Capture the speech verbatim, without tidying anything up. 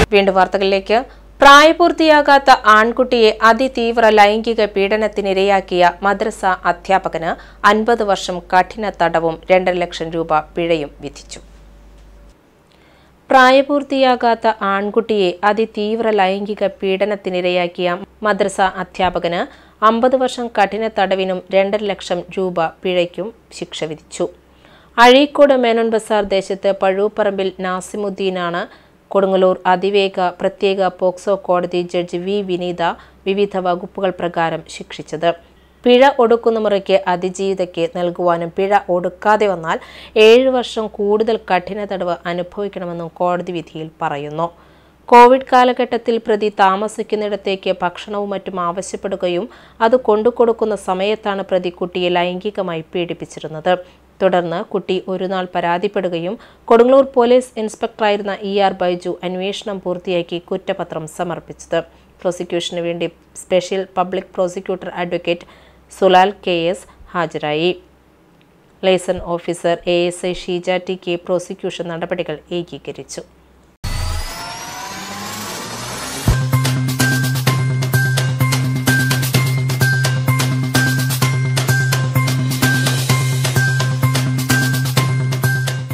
വീണ്ടും വാർത്തകളിലേക്ക്. പ്രായപൂർത്തിയാകാത്ത ആൺകുട്ടിയെ അതിതീവ്ര ലൈംഗിക പീഡനത്തിനിരയാക്കിയ മദ്രസ അധ്യാപകന് അൻപത് വർഷം കഠിന തടവും രണ്ടര ലക്ഷം രൂപ പിഴയും വിധിച്ചു. പ്രായപൂർത്തിയാകാത്ത ആൺകുട്ടിയെ അതിതീവ്ര ലൈംഗിക പീഡനത്തിനിരയാക്കിയ മദ്രസ അധ്യാപകന് അമ്പത് വർഷം കഠിന തടവിനും രണ്ടര ലക്ഷം രൂപ പിഴയ്ക്കും ശിക്ഷ വിധിച്ചു. അഴീക്കോട് മേനോൻ ബസാർ ദേശത്ത് പഴൂപ്പറമ്പിൽ നാസിമുദ്ദീനാണ് കൊടുങ്ങല്ലൂർ അതിവേഗ പ്രത്യേക പോക്സോ കോടതി ജഡ്ജി വി വിനീത വിവിധ വകുപ്പുകൾ പ്രകാരം ശിക്ഷിച്ചത്. പിഴ ഒടുക്കുന്ന മുറയ്ക്ക് അതിജീവിതയ്ക്ക് നൽകുവാനും പിഴ ഒടുക്കാതെ വന്നാൽ ഏഴ് വർഷം കൂടുതൽ കഠിന തടവ് അനുഭവിക്കണമെന്നും കോടതി വിധിയിൽ പറയുന്നു. കോവിഡ് കാലഘട്ടത്തിൽ പ്രതി താമസിക്കുന്നിടത്തേക്ക് ഭക്ഷണവും മറ്റും ആവശ്യപ്പെടുകയും അത് കൊണ്ടുകൊടുക്കുന്ന സമയത്താണ് പ്രതി കുട്ടിയെ ലൈംഗികമായി പീഡിപ്പിച്ചിരുന്നത്. തുടർന്ന് കുട്ടി ഒരുനാൾ പരാതിപ്പെടുകയും കൊടുങ്ങല്ലൂർ പോലീസ് ഇൻസ്പെക്ടറായിരുന്ന ഇ ആർ ബൈജു അന്വേഷണം പൂർത്തിയാക്കി കുറ്റപത്രം സമർപ്പിച്ചത്. പ്രോസിക്യൂഷന് വേണ്ടി special public prosecutor advocate Sulal K S ഹാജരായി. Liaison officer A S I Sheeja T K prosecution നടപടികൾ ഏകീകരിച്ചു.